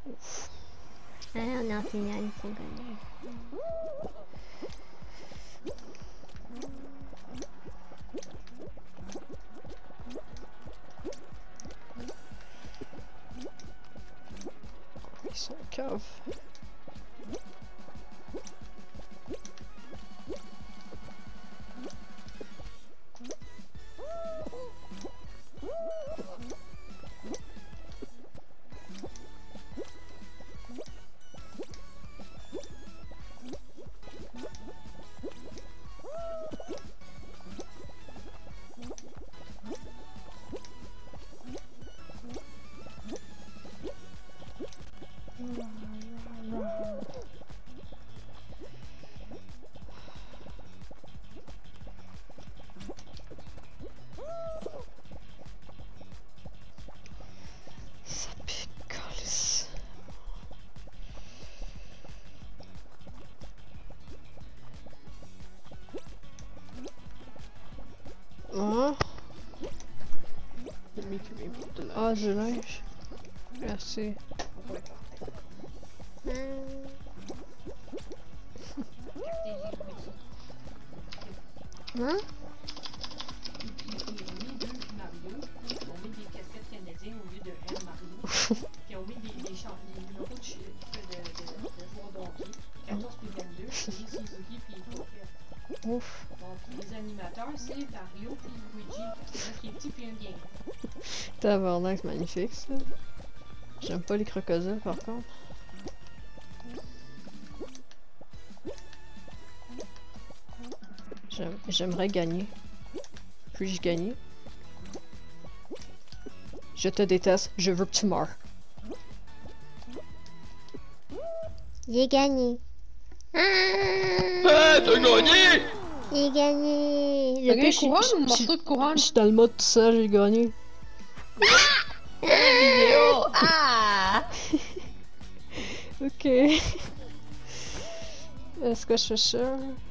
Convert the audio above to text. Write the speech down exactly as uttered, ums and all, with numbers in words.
Ah, on a fini à une fois gagné. Ils sont caves. Ça pique, calice. Ah. Ah, du linge. Merci. Hein? Ils ont mis des casquettes canadiens au lieu de Air Mario. Ils ont mis des, des, champ- des numéros de, ch- de, de, de, de joueurs d'hockey. quatorze puis vingt-deux, puis Suzuki puis Pocket. Ouf. Donc les animateurs, c'est Mario puis Luigi. C'est un qui est petit puis un game. Tabarnak, c'est magnifique ça. J'aime pas les crocodiles par contre. J'aime- J'aimerais gagner. Puis-je gagner? Je te déteste, je veux que tu meurs. J'ai gagné. Ah! Ah, t'as gagné! J'ai gagné. Le T'as pire, gagné je- couronne je- ou je- morceau de couronne? Je suis dans le mode tout seul, j'ai gagné. Vidéo! Ah! Ok. Est-ce que je suis sûre?